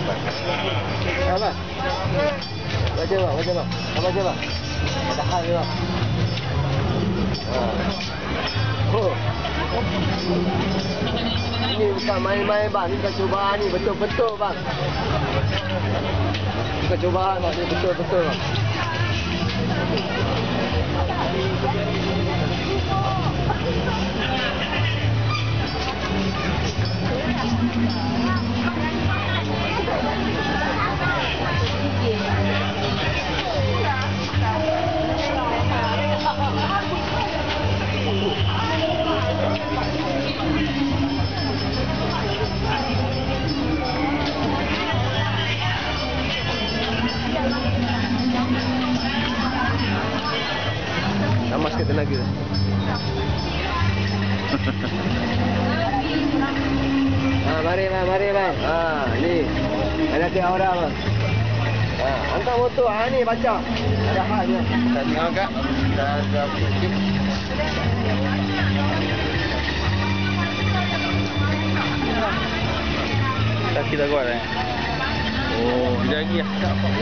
Apa? Baca bang, baca bang. Apa baca bang? Ada hal ke bang? Oh. Ini bukan main-main bang, ini bukan cubaan ni, betul-betul bang. Bukan cubaan bang, ini betul-betul bang. Sama sikit tenaga. Mari bang. Ni. Ada tiap orang bang. Hantar motor. Ni baca. Ada hal je. Kita tengok kak. Kita ada sikit. Kaki dah kuat Oh, dia lagi lah.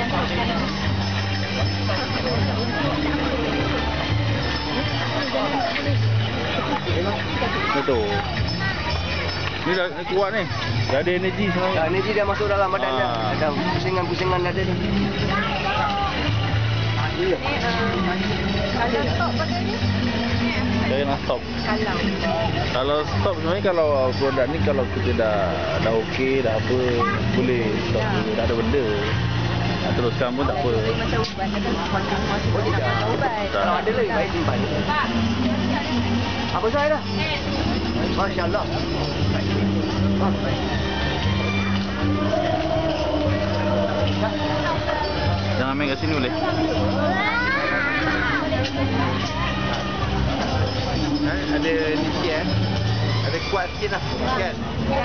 Betul. Ni dah kuat ni. Dah ada energi sebenarnya. Energi dah masuk dalam badan dah. Ada pusingan-pusingan dah ada ni. Kalau stop pakai ni? Saya nak stop. Kalau stop sebenarnya kalau produk ni kalau kita dah okey dah apa boleh stop dulu. Dah ada benda. Nak teruskan pun tak apa. Macam ubat kata masih nak ubat. Kalau ada lagi baik simpan. Apa saya dah? Masya-Allah. Jangan main kat sini boleh. Ada ni sikit ada kuat sikit lah kan.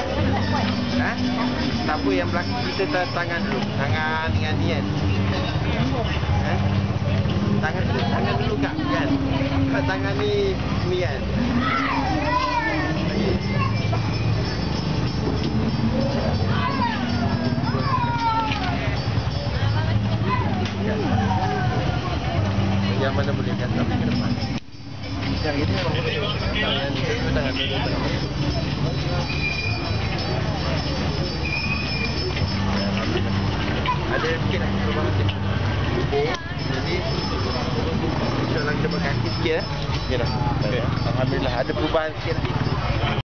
Siapa yang belakang kita tangan dulu. Tangan dengan ni kan. Tangan dulu kak kan. Tangan ni kan. Yang mana boleh kan sampai ke depan. Yang ini memang betul. Tangan dulu. Ada sikit lah perubahan sikit. Jadi insyaAllah kita berkaki sikit lah. Okey dah. Alhamdulillah ada perubahan sikit lah.